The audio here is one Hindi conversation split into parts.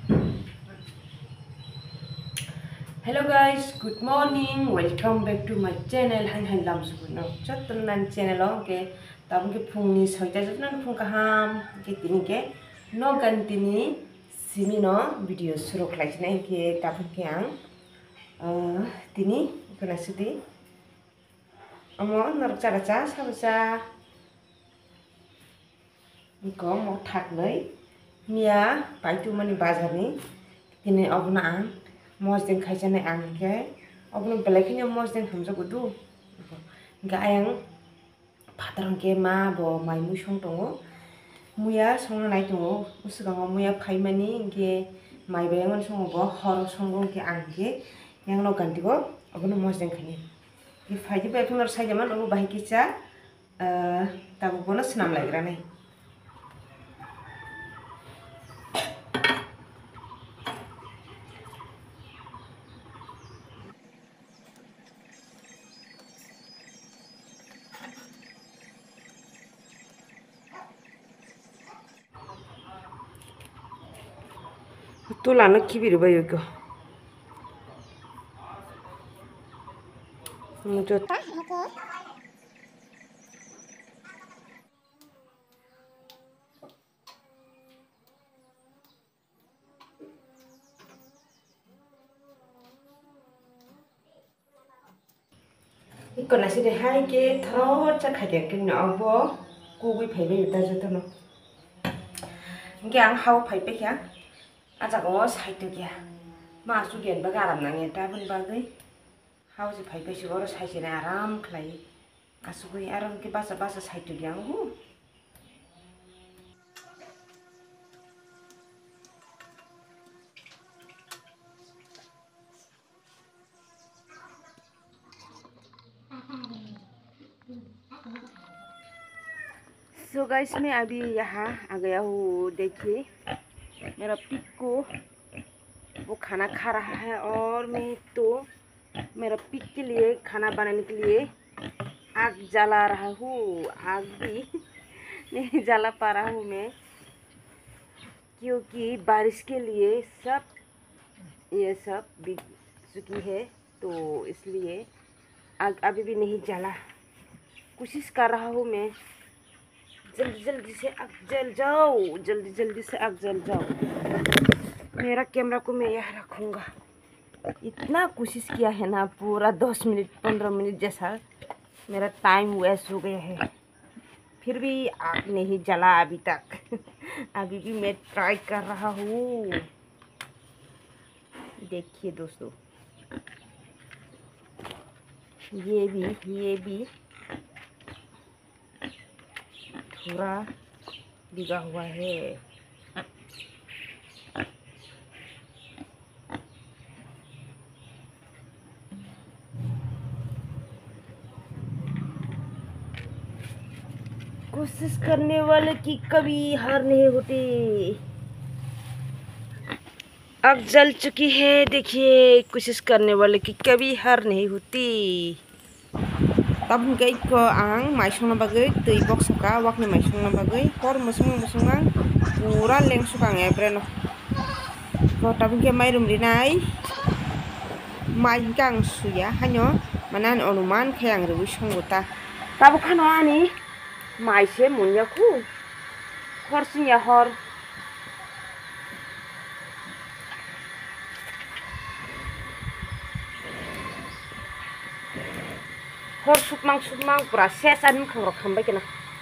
Hello guys, good morning. Welcome back to my channel. Han lam suno. Chatun nan channel ke tabun ke phungni soita jatnan phung kaham ke tini ke no gan tini simi no video suru khlaisna ke tabun ke ang tini kana sidi amo nar cha cha sa ko mo thak nei mia paitu mani bazar ni tini abuna ang mosden khaijane ang ke abunu belakini mosden hamjago du ga ayang phatarang ke ma bo mai musong tongo muya songna nai tongo usugang muya phaimani ke mai bayangon songo bo hor songo ke ang ke yang no gantigo abunu mosden khani ke phaiji ba thungar saijaman obo bahai kicha tabu bono snam laigra nai tulano kibiru bayo ko mucho iko nasi de hai ke thro cha khaide ke no bo ku gui phaibe ta jatono nge ang hau phaibe kya aja ko saitu kya ma su gen ba garam nang eta bun ba gui hau ji phaibe si oro saisi na aram khlai asu gui aram ke basa saitu kya ngu So guys, मैं अभी यहाँ आ गया हूँ। देखिए मेरा पिक वो खाना खा रहा है और मैं तो मेरा पिक के लिए खाना बनाने के लिए आग जला रहा हूँ। आग भी नहीं जला पा रहा हूँ मैं क्योंकि बारिश के लिए ये सब बिक चुकी है, तो इसलिए आग अभी भी नहीं जला। कोशिश कर रहा हूँ मैं जल्दी से आग जल जाओ, जल्दी से आग जल जाओ। मेरा कैमरा को मैं यहाँ रखूँगा। इतना कोशिश किया है ना, पूरा 10 मिनट 15 मिनट जैसा मेरा टाइम वेस्ट हो गया है, फिर भी आग नहीं जला अभी तक। अभी भी मैं ट्राई कर रहा हूँ। देखिए दोस्तों, ये भी पूरा बिगा हुआ है। कोशिश करने वाले की कभी हार नहीं होती। आग जल चुकी है, देखिए कोशिश करने वाले की कभी हार नहीं होती। तब गई को आंग माइसंग बागै तै बक्स का वाकने माइसंग बागै हर मुसुंग पूरा लेंग सुकांग एब्रेन को तब के माइरुम रिनाय माइ गांग सुया हानो मानान अनुमान खायांग रबि संगता तब खानो आनी माइसे मुन्याखु हरसिया हर सुकमांग पूरा शेष आदमी खांबाई के ना।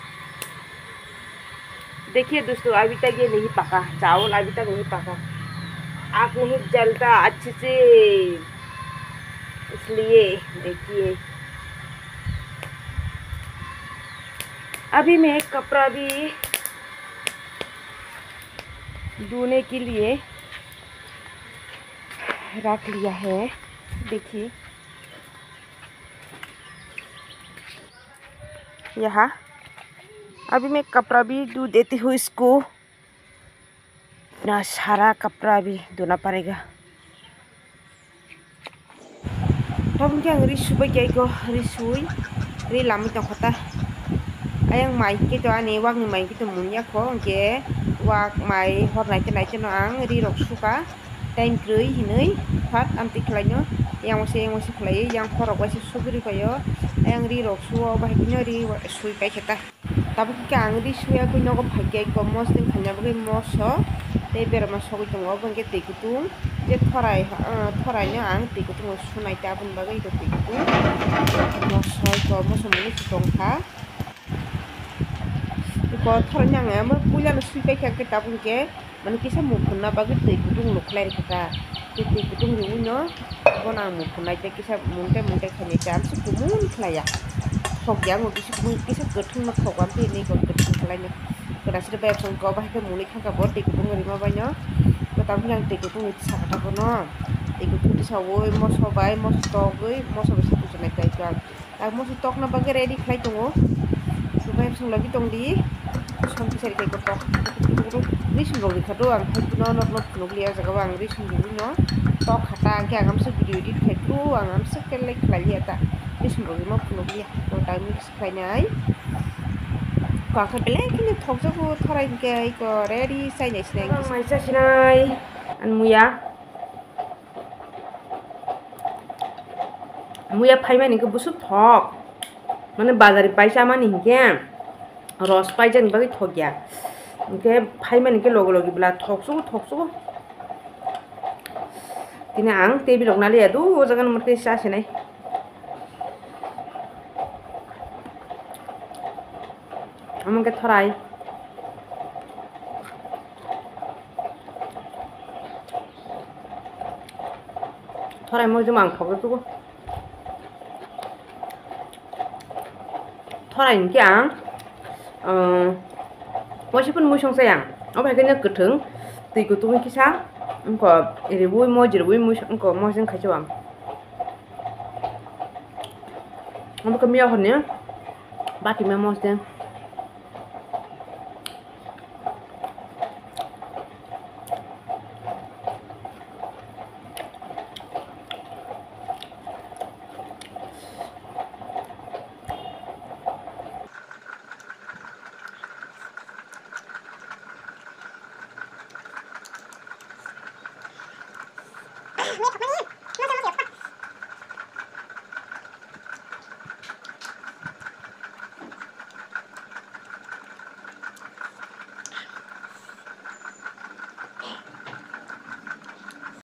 देखिए दोस्तों, अभी तक ये नहीं पका, चावल अभी तक नहीं पका, आग नहीं जलता अच्छे से, इसलिए देखिए अभी मैं कपड़ा भी धोने के लिए रख लिया है। देखिए यहाँ अभी मैं कपड़ा भी धो देती हूँ। इसको इतना सारा कपड़ा भी धोना पड़ेगा। तब क्या रिसुबे क्या को रिसुई ri lam to khota ayang mai ki to ani wang mai ki to munya ko ke wak mai hot naik no ang ri rok suka time krui hinui fat amti khlaino yang wasi khlai yang khorok wasi sugri koyo yang ri rok suo ba hino ri sui pai kheta tabu ka ang ri suya ko no ko phage ko mos tin khanya bagi moso te ber ma sogi tongo bangke te kutung je thorai no ang te kutung sunai ta bun bagai to te kutung moso ko moso muni tongkha ko thorai nyang am puja no sui pai kheta tabu ke mane kisa mukhna bagai te kutung loklai kheta te kutung ri no bona mukhna te kisa munte khani jam su kumun khlaya sok yang mo kisa ketung na khokam te ni ko ketung khlai no kada sida beb song ko ba ke muni khaka bor te kutung ri ma ba no ko tam yang te kutung sa kata ko no te kutung sa woi mo so bai mo sto goi mo so sa tu na kai ka ak mo tok na bagai ready khlai tongo so beb song lagi tong di song ki sari kai ko tok ni sing ro kha do ang no no liya jaga bang ri sing ri no tok khata ke agam se video edit khai tu angam se ke like khlai ta ni sing ro ma no liya to ta mix khai nai ka kha bele kini thok jago thorai ke ko ready sai nai snang mai sa sinai an muya phai mani ke busu thok mane bazari paisa mani ke ros paijang bagai thokya ke phai mani ke logi bla thoksu tini ang tebi rok nali adu jangan mate sa sinai among ke thorai mo jumang thok tu thorai ke ang wasipun musong sayang apa kena ketung ti kutung kisah engko iribui mo engko mo jeng khajawang ambo kemia honnya bati me mo jeng